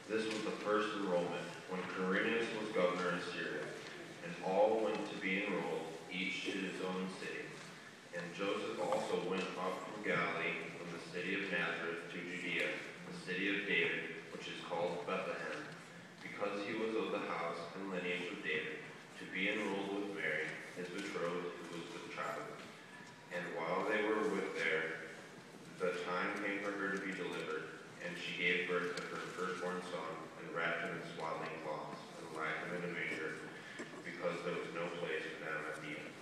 This was the first enrollment, when Quirinius was governor in Syria, and all went to be enrolled, each to his own city. And Joseph also went up from Galilee, from the city of Nazareth to Judea, the city of David, which is called Bethlehem, because he was of the house and lineage of David, to be enrolled with Mary, his betrothed, who was with child. And while they were the time came for her to be delivered, and she gave birth to her firstborn son, and wrapped him in swaddling cloths, and laid him in a manger, because there was no place for them at the inn.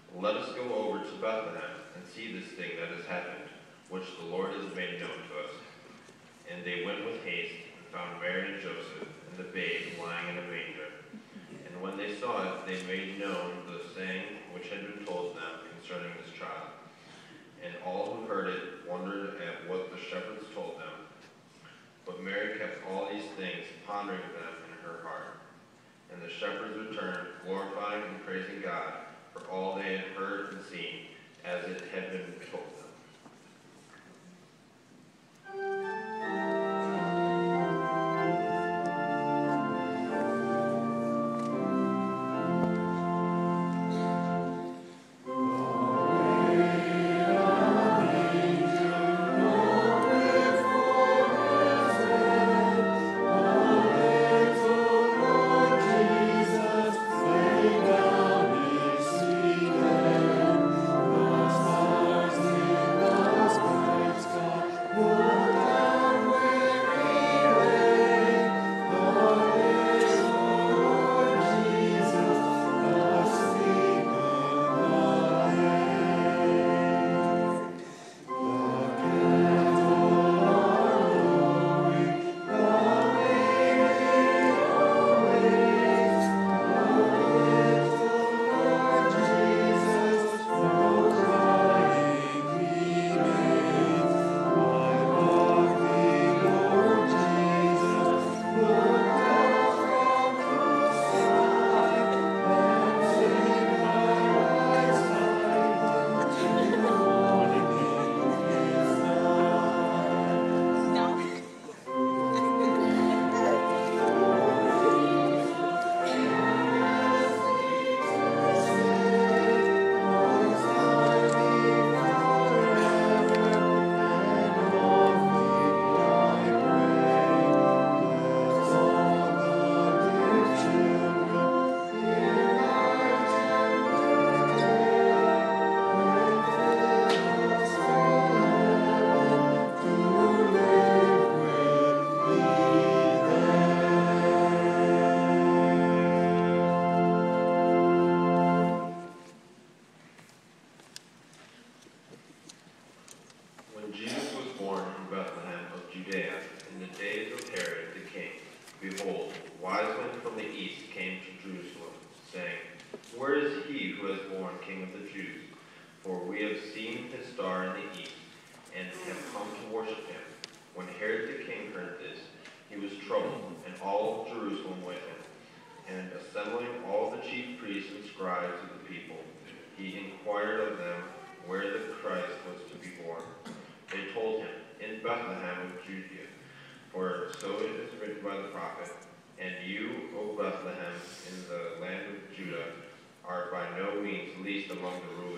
Let us go over to Bethlehem and see this thing that has happened, which the Lord has made known to us. And they went with haste and found Mary and Joseph and the babe lying in a manger. And when they saw it, they made known the saying which had been told them concerning this child. And all who heard it wondered at what the shepherds told them. But Mary kept all these things, pondering them in her heart. And the shepherds returned, glorifying and praising God for all they had heard and seen, as it had been told them.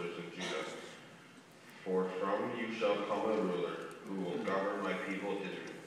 For from you shall come a ruler who will govern my people Israel.